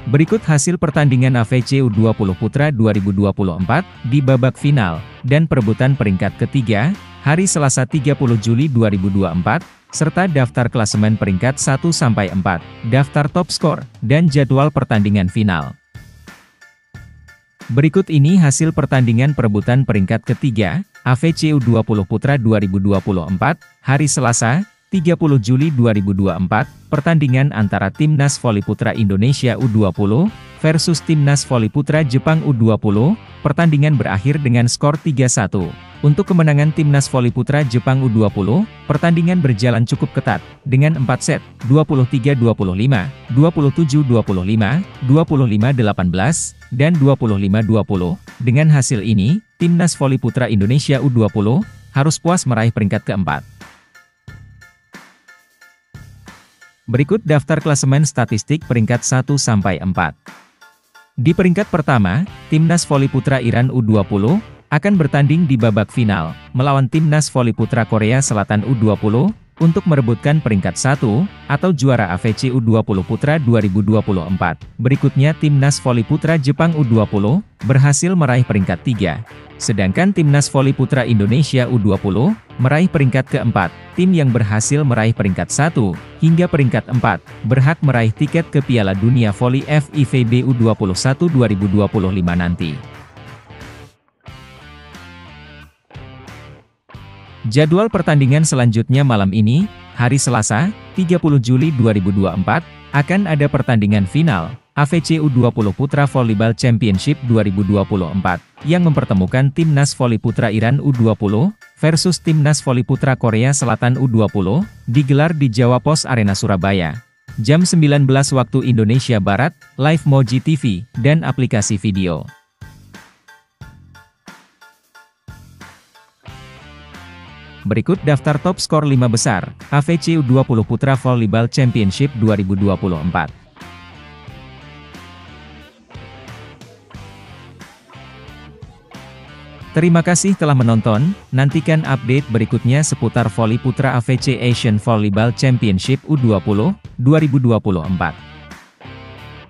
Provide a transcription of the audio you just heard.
Berikut hasil pertandingan AFC U20 Putra 2024 di babak final dan perebutan peringkat ketiga, hari Selasa 30 Juli 2024, serta daftar klasemen peringkat 1-4, daftar top skor, dan jadwal pertandingan final. Berikut ini hasil pertandingan perebutan peringkat ketiga, AFC U20 Putra 2024, hari Selasa, 30 Juli 2024, pertandingan antara Timnas Voli Putra Indonesia U20 versus Timnas Voli Putra Jepang U20, pertandingan berakhir dengan skor 3-1. Untuk kemenangan Timnas Voli Putra Jepang U20, pertandingan berjalan cukup ketat, dengan 4 set, 23-25, 27-25, 25-18, dan 25-20. Dengan hasil ini, Timnas Voli Putra Indonesia U20 harus puas meraih peringkat keempat. Berikut daftar klasemen statistik peringkat 1-4. Di peringkat pertama, Timnas Voli Putra Iran U20 akan bertanding di babak final melawan Timnas Voli Putra Korea Selatan U20 untuk merebutkan peringkat 1 atau juara AFC U20 Putra 2024. Berikutnya Timnas Voli Putra Jepang U20 berhasil meraih peringkat 3. Sedangkan Timnas Voli Putra Indonesia U20 meraih peringkat keempat. Tim yang berhasil meraih peringkat 1 hingga peringkat 4 berhak meraih tiket ke Piala Dunia Voli FIVB U21 2025 nanti. Jadwal pertandingan selanjutnya malam ini, hari Selasa, 30 Juli 2024, akan ada pertandingan final AFC U20 Putra Volleyball Championship 2024, yang mempertemukan Timnas Voli Putra Iran U20 versus Timnas Voli Putra Korea Selatan U20, digelar di Jawa Pos Arena Surabaya. Jam 19 waktu Indonesia Barat, live Moji TV, dan aplikasi video. Berikut daftar top skor 5 besar, AFC U20 Putra Volleyball Championship 2024. Terima kasih telah menonton, nantikan update berikutnya seputar voli putra AFC Asian Volleyball Championship U20 2024.